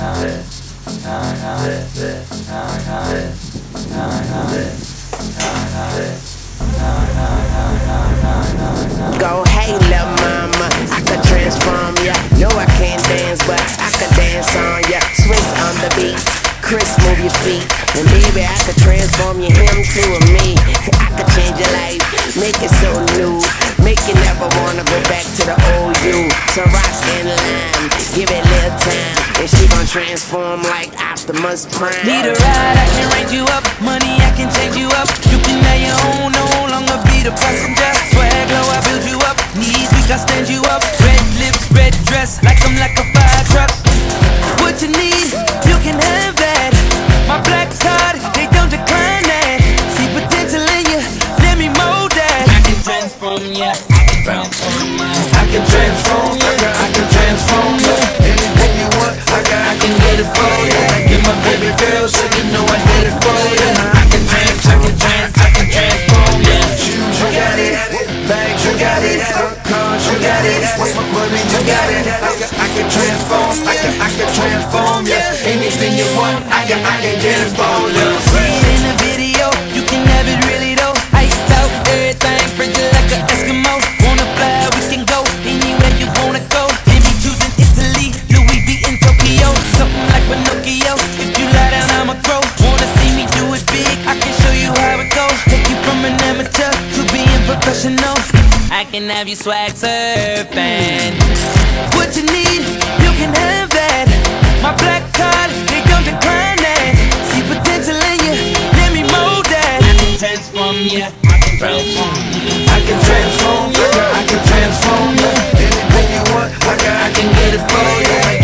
Go, hey, lil' mama, I could transform ya. No, I can't dance, but I could dance on ya. Swiss on the beat, Chris, move your feet. And baby, I could transform you, him to a me. I could change your life, make it so new. Make you never wanna go back to the old you. So rock and line, give it a little time, and she gon' transform like Optimus Prime. Need a ride, I can range you up. Money, I can change you up. You can have your own, no longer be the passenger. Swag low, I build you up. Knees weak, I stand you up. Red lips, red dress, like I'm like a fire truck. What you need, you can have that. My black card, they don't decline that. See potential in you, let me mold that. I can transform ya, I can transform ya. I can transform, I can transform ya. Anything you want, I can get it for ya. Get my baby girl, so you know I did it for ya. I can transform ya. Shoes, you got it. Bags, you got it. Cars, you got it. Money, you got it. I can transform, I can transform ya. Anything you want, I can get it for ya. See it in the video, you can have it really though. Iced out, everything, frigid like an Eskimo. Wanna fly, we can go anywhere you wanna go. Maybe choosing Italy, Louis V in Tokyo. Something like Pinocchio, if you lie down I'ma grow. Wanna see me do it big, I can show you how it goes. Take you from an amateur to being professional. I can have you swag surfing. What you need, you can have that. My black card, they don't decline that. See potential in you, let me mold that. I can transform ya, I can transform ya. I can transform ya, I can transform ya. Anything you want, I can get it for ya.